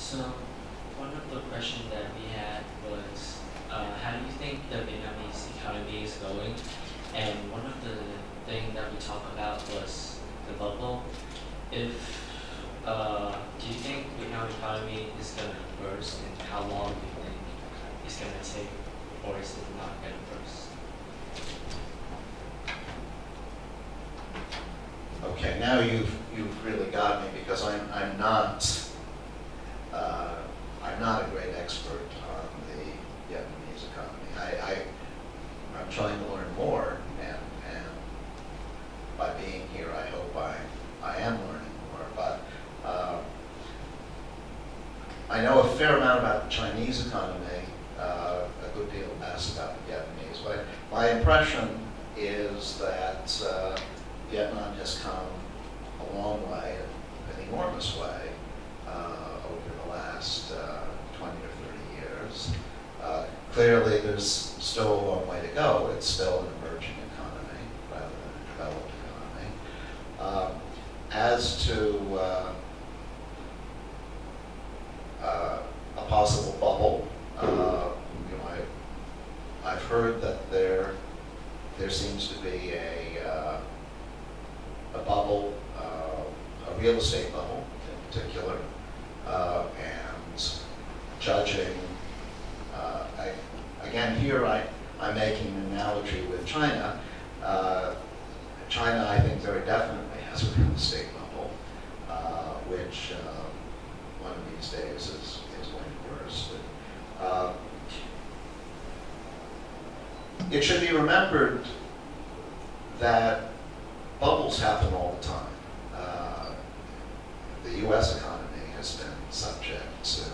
So one of the questions that we had was, how do you think the Vietnamese economy is going? And one of the things that we talked about was the bubble. If do you think Vietnam economy is gonna burst, and how long do you think it's gonna take, or is it not gonna burst? Okay, now you've really got me, because I'm not a great expert on the Vietnamese economy. I'm trying to learn more, and by being here, I hope I am learning more. But I know a fair amount about the Chinese economy, a good deal less about the Vietnamese. But my impression is that Vietnam has come a long way, an enormous way, over the last 20 or 30 years. Clearly, there's still a long way to go. It's still an emerging economy rather than a developed economy. As to a possible bubble, I've heard that there seems to be a bubble, a real estate bubble in particular, and judging, again here I'm making an analogy with China. China, I think, very definitely has a real estate bubble, which one of these days is going to burst. It should be remembered that bubbles happen all the time. The U.S. economy has been subject to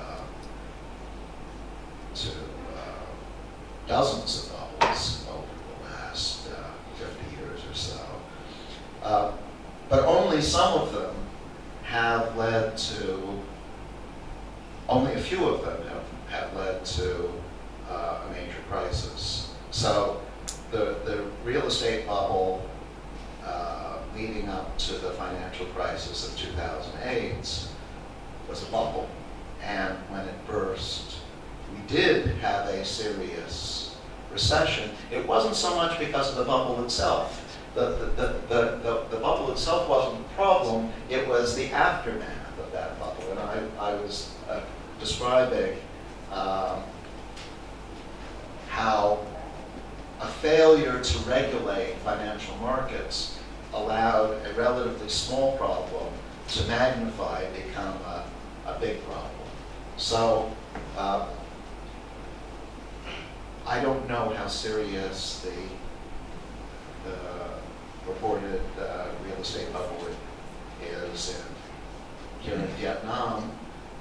dozens of bubbles over the last 50 years or so. But only some of them have led to, only a few of them have led to a major crisis. So the real estate bubble leading up to the financial crisis of 2008 was a bubble. And when it burst, we did have a serious recession. It wasn't so much because of the bubble itself. The bubble itself wasn't the problem, it was the aftermath of that bubble. And I was describing how a failure to regulate financial markets allowed a relatively small problem to magnify and become a big problem. So I don't know how serious the reported real estate bubble is here in Vietnam,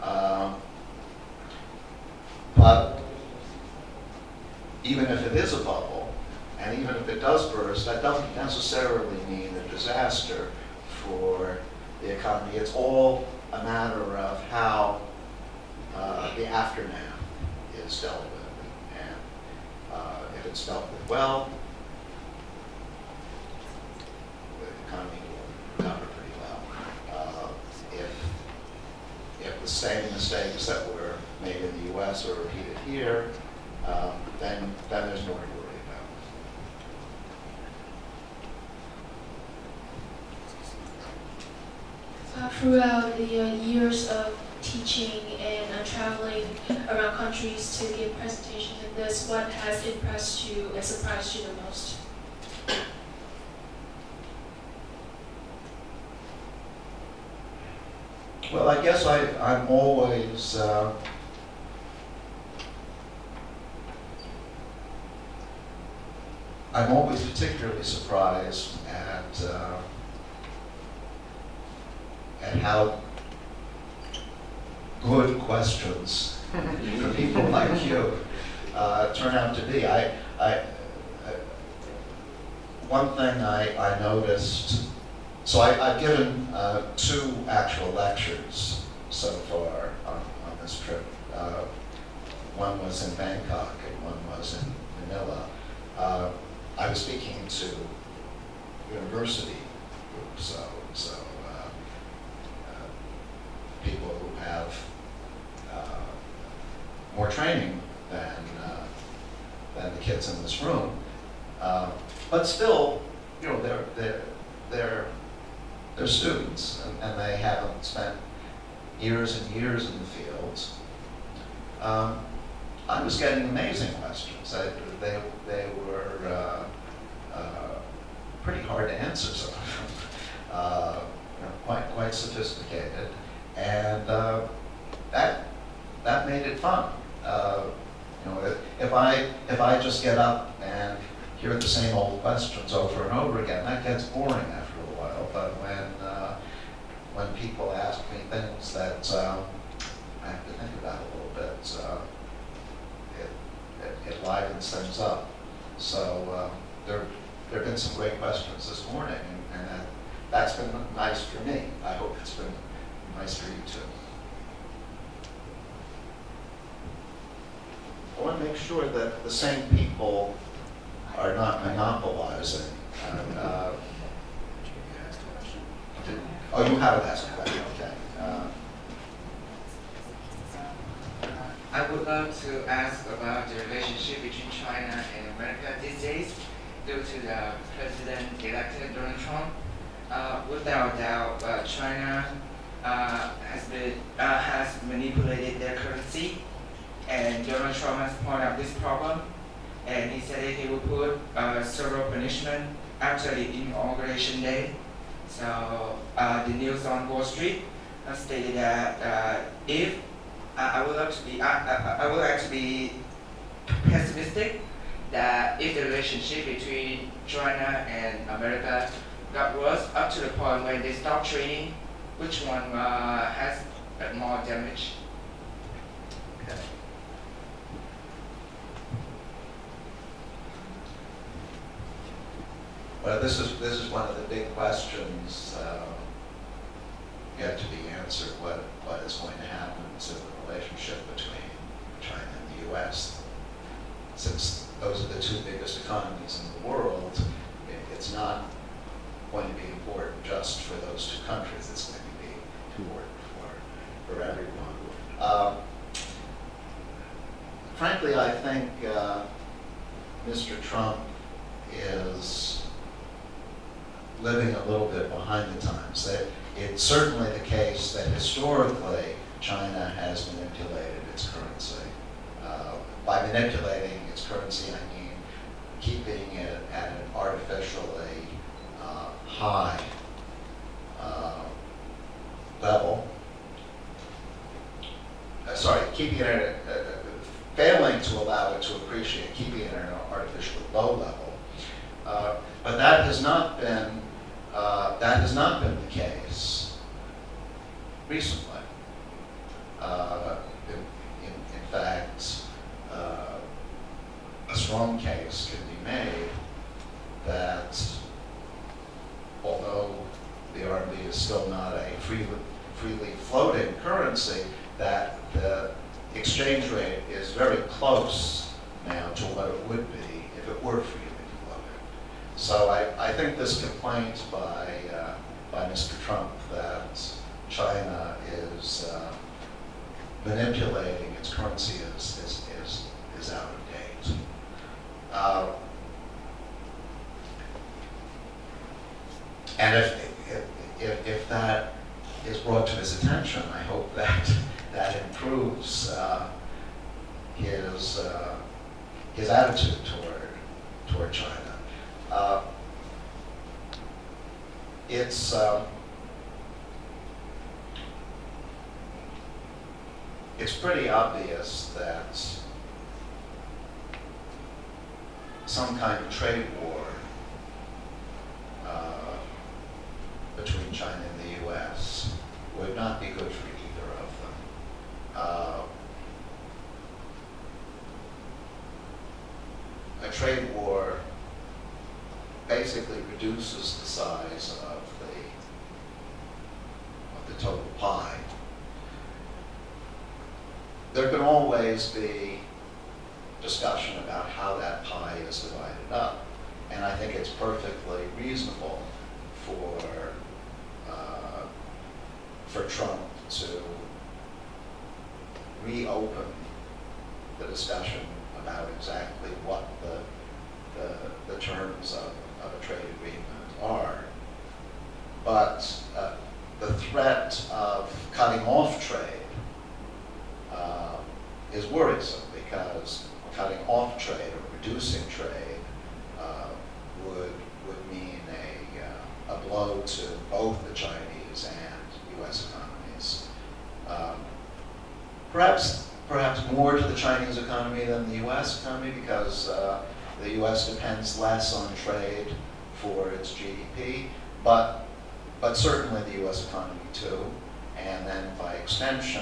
but even if it is a bubble, and even if it does burst, that doesn't necessarily mean a disaster for the economy. It's all a matter of how the aftermath is dealt with. And if it's dealt with well, the economy will recover pretty well. If the same mistakes that were made in the US are repeated here, then there's more to worry about. Throughout the years of teaching and traveling around countries to give presentations like this, what has impressed you and surprised you the most? Well, I guess I'm always particularly surprised at how good questions for people like you turn out to be. One thing I noticed, so I've given 2 actual lectures so far on this trip. One was in Bangkok and one was in Manila. I was speaking to university groups, so people who have more training than the kids in this room. But still, you know, they're students, and they haven't spent years and years in the fields. I was getting amazing questions. They were pretty hard to answer, some of them. You know, quite sophisticated, and that made it fun. You know, if I just get up and hear the same old questions over and over again, that gets boring after a while. But when people ask me things that I have to think about a little bit, it livens things up. So there have been some great questions this morning, and that's been nice for me. I hope it's been nice for you too. I want to make sure that the same people are not monopolizing. Oh, you haven't asked a question, okay. I would love to ask about the relationship between China and America these days due to the president-elect Donald Trump. Without doubt, China has manipulated their currency, and Donald Trump has pointed out this problem, and he said that he will put several punishment after the inauguration day. So the news on Wall Street has stated that if I would like to be pessimistic that if the relationship between China and America got worse up to the point when they stop trading, which one has more damage? Okay. Well, this is one of the big questions yet to be answered. What is going to happen to the relationship between China and the U.S. Since those are the two biggest economies in the world, it's not going to be important just for those two countries. It's going to be important for everyone. Frankly, I think Mr. Trump is living a little bit behind the times. It's certainly the case that historically China has manipulated its currency. By manipulating its currency, I mean keeping it at an artificially high level. Keeping it at failing to allow it to appreciate, keeping it at an artificially low level. But that has not been the case recently. In fact, a strong case can be made that although the RMB is still not a freely floating currency, that the exchange rate is very close now to what it would be if it were freely floating. So I think this complaint by Mr. Trump that China is manipulating its currency is out of date. And if that is brought to his attention, I hope that improves his attitude toward China. It's pretty obvious that some kind of trade war between China and the U.S. would not be good for either of them. A trade war basically reduces the size of the total pie. There can always be discussion about how that pie is divided up, and I think it's perfectly reasonable for Trump to reopen the discussion about exactly what the terms of a trade agreement are. But the threat of cutting off trade is worrisome, because cutting off trade or reducing trade would mean a blow to both the Chinese and U.S. economies. Perhaps more to the Chinese economy than the U.S. economy, because the U.S. depends less on trade for its GDP, but certainly the U.S. economy too, and then by extension,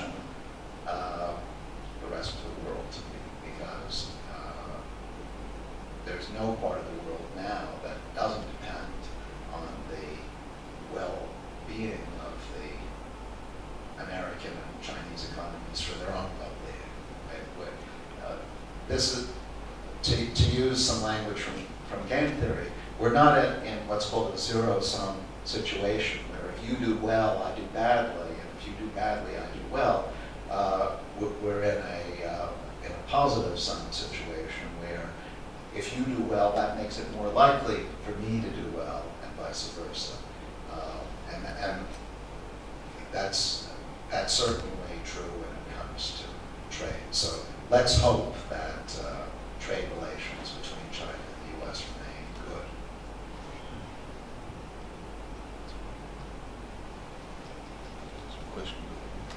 the rest of the world, because there's no part of the world now that doesn't depend on the well-being of the American and Chinese economies for their own well-being. This is, to use some language from game theory, we're not in what's called a zero-sum situation, where if you do well, I do badly, and if you do badly, I do well. We're in a positive-sum situation where if you do well, that makes it more likely for me to do well, and vice versa. And that's certainly true when it comes to trade. So let's hope that trade relations between China and the U.S. remain good. Question.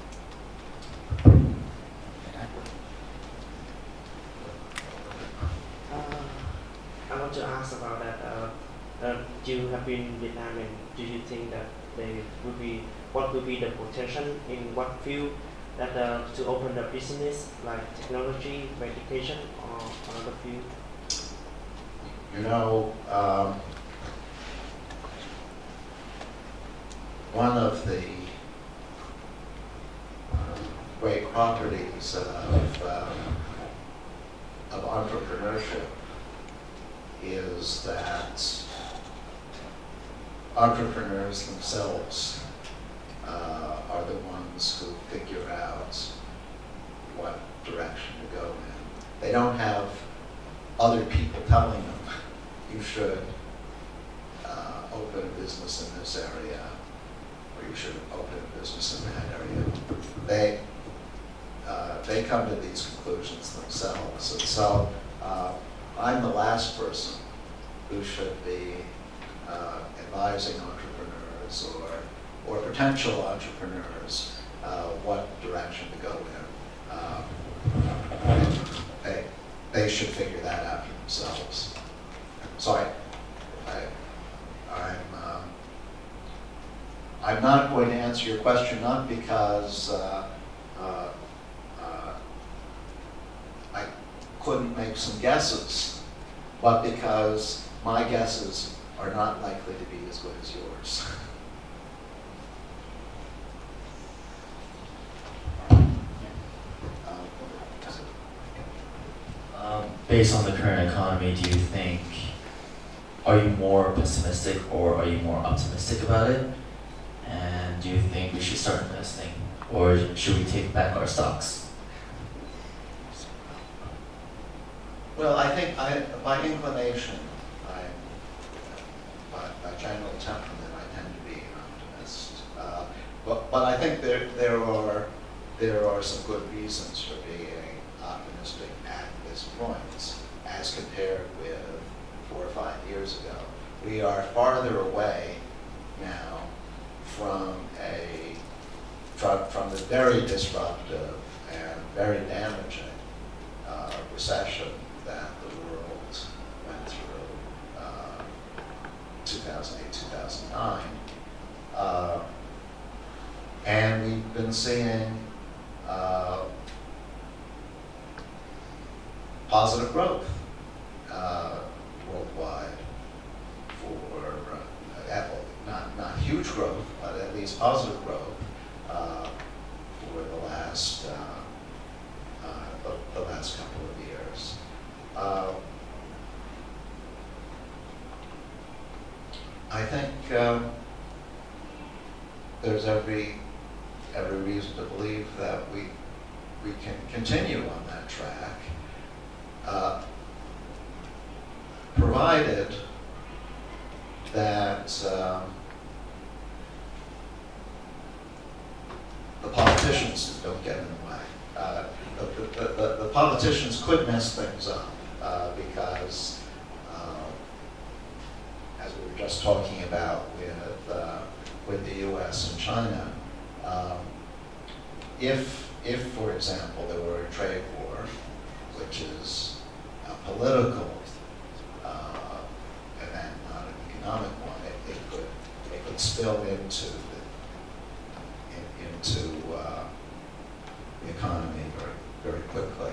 I want to ask about that. You have been in Vietnam, and do you think that what will be the potential in what field that to open the business, like technology, education, or another field? You know, one of the great properties of entrepreneurship is that entrepreneurs themselves are the ones who figure out what direction to go in. They don't have other people telling them, you should open a business in this area, or you should open a business in that area. They come to these conclusions themselves. And so I'm the last person who should be advising entrepreneurs or potential entrepreneurs what direction to go in. They should figure that out for themselves. So I'm not going to answer your question, not because I couldn't make some guesses, but because my guesses are not likely to be as good as yours. Based on the current economy, do you think, are you more pessimistic or are you more optimistic about it? And do you think we should start investing, or should we take back our stocks? Well, I think by inclination, by general temperament, I tend to be an optimist. But I think there are some good reasons for being optimistic at this point, as compared with 4 or 5 years ago. We are farther away now from the very disruptive and very damaging recession that the world went through 2008, 2009. And we've been seeing positive growth worldwide for, not huge growth, but at least positive growth for the last couple of years. I think there's every reason to believe that we can continue on that track, provided that the politicians don't get in the way. The politicians could mess things up because, as we were just talking about with the U.S. and China, if, for example, there were a trade war, which is a political event, not an economic one, it could spill into the economy very, very quickly.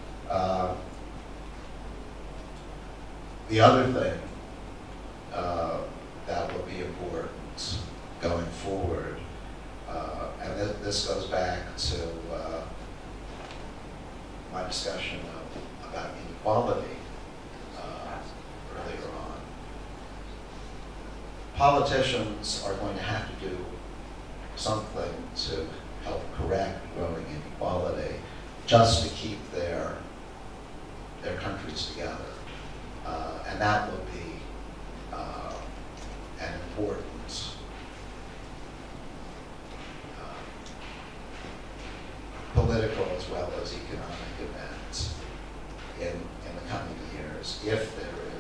The other thing that will be important going forward, and this goes back to my discussion about inequality earlier on. Politicians are going to have to do something to help correct growing inequality, just to keep their countries together, and that will be an important political as well as economic event in the coming years, if there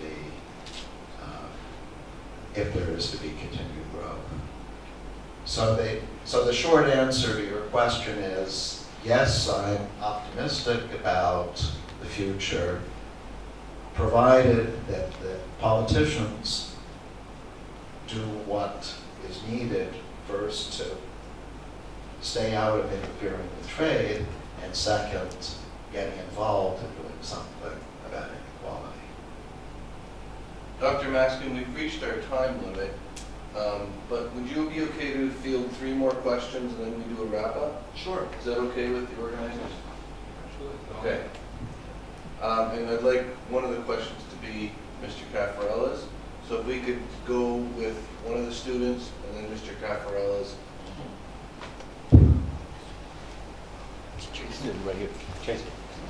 is to be continued growth. So the short answer to your question is, yes, I'm optimistic about the future, provided that the politicians do what is needed, first to stay out of interfering with trade, and second, getting involved in doing something about inequality. Dr. Maskin, we've reached our time limit. But would you be okay to field 3 more questions and then we do a wrap up? Sure. Is that okay with the organizers? Absolutely. Okay. And I'd like one of the questions to be Mr. Caffarella's. So if we could go with one of the students and then Mr. Caffarella's. Right here. Chase.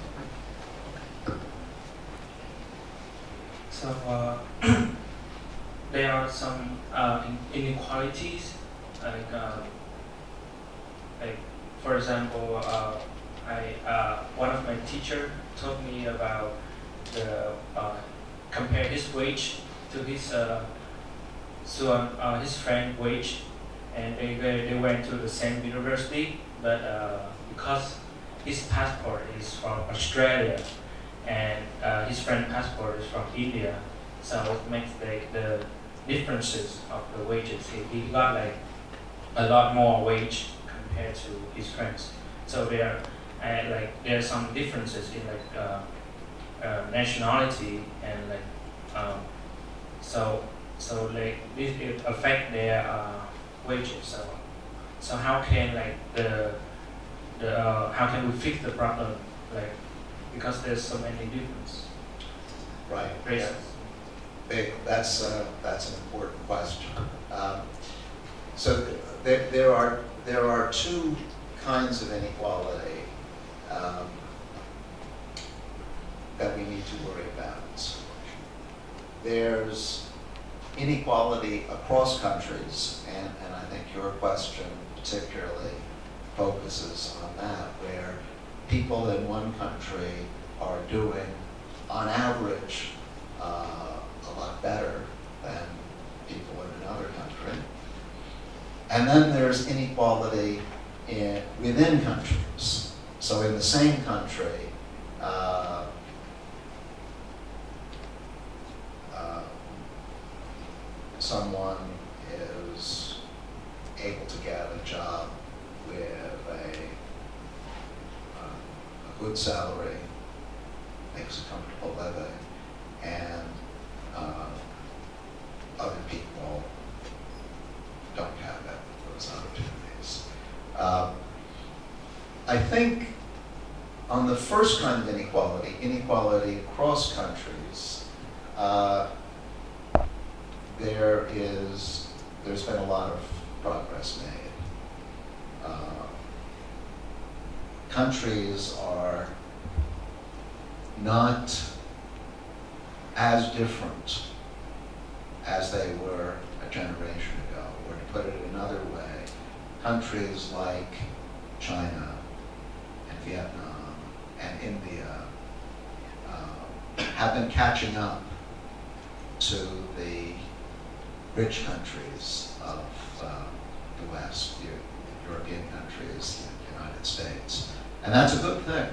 So there are some inequalities, like for example, one of my teacher told me about the compare his wage to his his friend's wage, and they went to the same university, but because his passport is from Australia and his friend's passport is from India, so it makes the differences of the wages. He got like a lot more wage compared to his friends. So there are some differences in like nationality and like so like this it affect their wages. So how can like how can we fix the problem, like because there's so many differences? Right. Races. That's an important question. So there are 2 kinds of inequality that we need to worry about. There's inequality across countries, and I think your question particularly focuses on that, where people in one country are doing, on average, a lot better than people in another country. And then there's inequality within countries. So in the same country, someone is able to get a job with a good salary, makes a comfortable living, and other people don't have those opportunities. I think on the first kind of inequality, inequality across countries, there's been a lot of progress made. countries are not as different as they were a generation ago. Or to put it another way, countries like China and Vietnam and India have been catching up to the rich countries of the West, the European countries, the United States. And that's a good thing.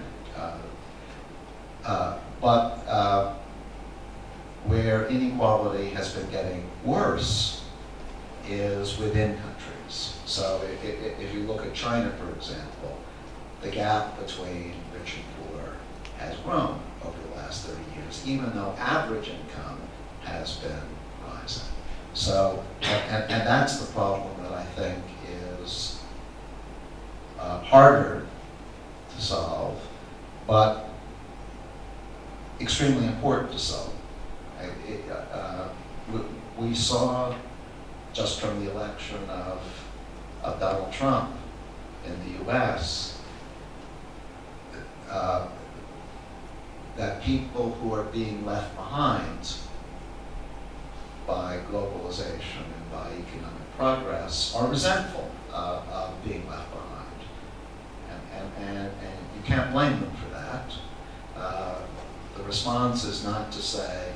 But where inequality has been getting worse is within countries. So if you look at China, for example, the gap between rich and poor has grown over the last 30 years, even though average income has been rising. So, and that's the problem that I think is harder to solve, but extremely important to solve. We saw just from the election of Donald Trump in the US that people who are being left behind by globalization and by economic progress are resentful of being left behind. And you can't blame them for that. The response is not to say,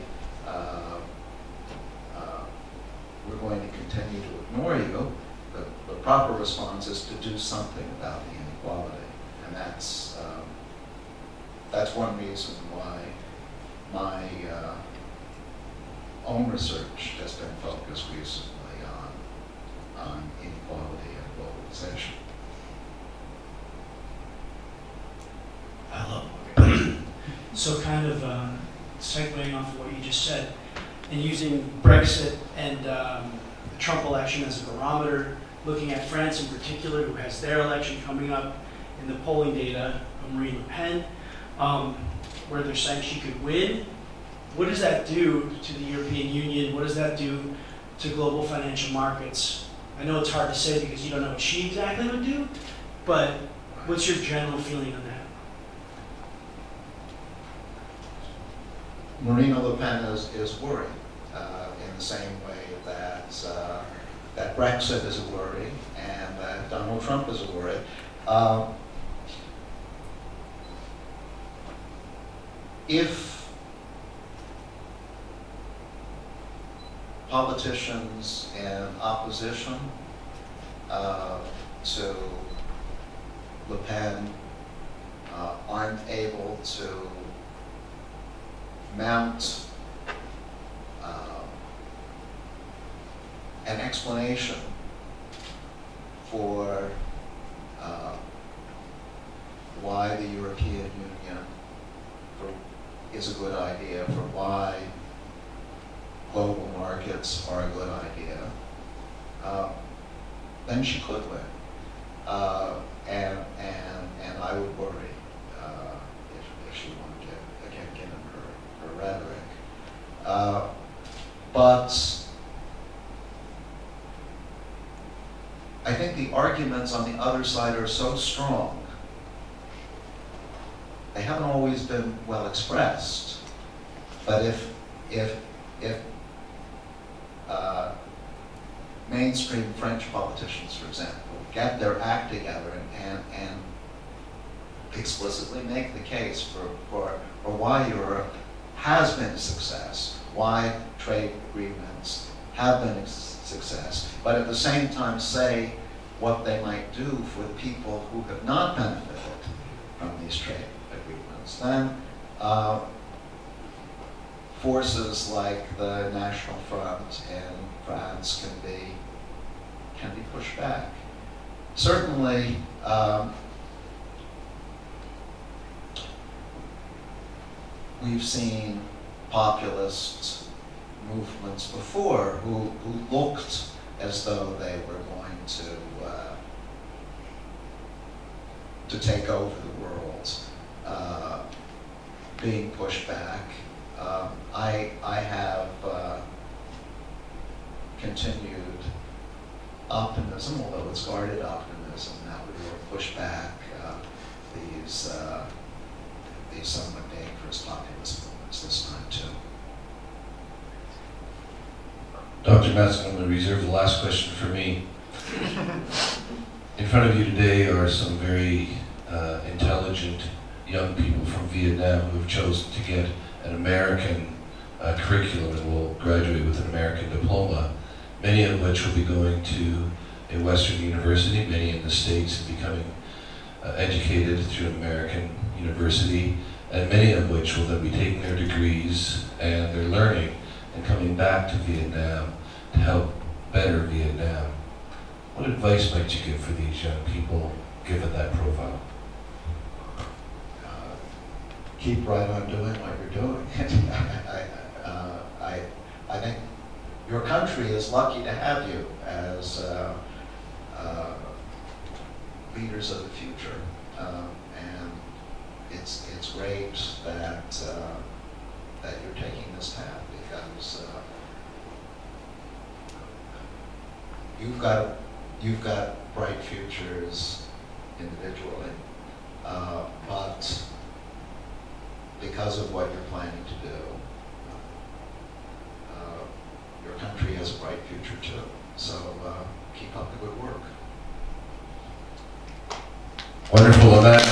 we're going to continue to ignore you. The proper response is to do something about the inequality. And that's one reason why my own research has been focused recently on inequality and globalization. Hello. So kind of segueing off of what you just said, and using Brexit and the Trump election as a barometer, looking at France in particular, who has their election coming up, in the polling data of Marine Le Pen, where they're saying she could win. What does that do to the European Union? What does that do to global financial markets? I know it's hard to say because you don't know what she exactly would do, but what's your general feeling on that? Marine Le Pen is worried in the same way that Brexit is a worry and that Donald Trump is a worry. If politicians in opposition to Le Pen aren't able to mount an explanation for why the European Union is a good idea, for why global markets are a good idea, then she could win. And I would worry if she won, again, given her rhetoric. But I think the arguments on the other side are so strong. They haven't always been well expressed, but if mainstream French politicians, for example, get their act together and explicitly make the case for why Europe has been a success, why trade agreements have been a success, but at the same time say what they might do for the people who have not benefited from these trade agreements, then forces like the National Front in France can be pushed back. Certainly, we've seen populist movements before who looked as though they were going to take over the world, being pushed back. I have continued optimism, although it's guarded optimism, that we will push back the these somewhat dangerous populist movements this time too. Dr. Maskin, I'm going to reserve the last question for me. In front of you today are some very intelligent young people from Vietnam who have chosen to get an American curriculum and will graduate with an American diploma, many of which will be going to a Western university, many in the States, and becoming educated through an American university, and many of which will then be taking their degrees and their learning and coming back to Vietnam to help better Vietnam. What advice might you give for these young people, given that profile? Keep right on doing what you're doing. I think your country is lucky to have you as leaders of the future, and it's great that that you're taking this path, because you've got bright futures individually, but because of what you're planning to do, your country has a bright future too. So keep up the good work. Wonderful. On that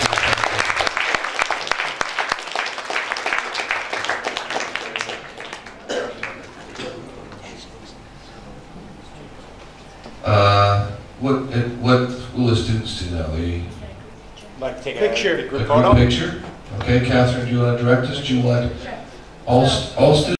note, what will the students do now? They Like take Picture. a a group group photo? picture. Okay, Catherine, do you want to direct us? Do you want all students?